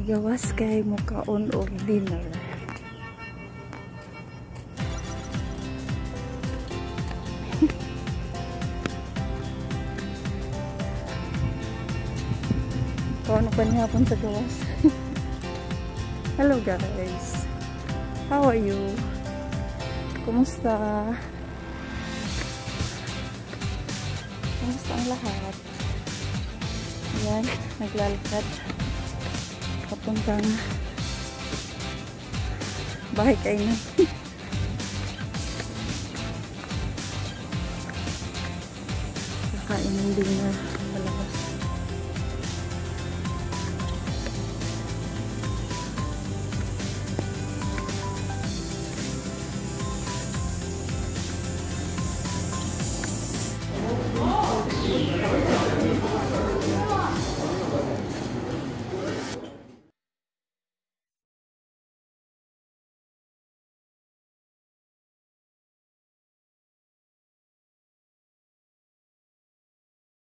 gawas kay mukaon og dinner. Kaon pa niya hapon sa gawas. Hello guys. How are you? Kumusta? Kumusta ang lahat? Ayan, naglalakad papuntang bahay kainan. Kakain ng dinner.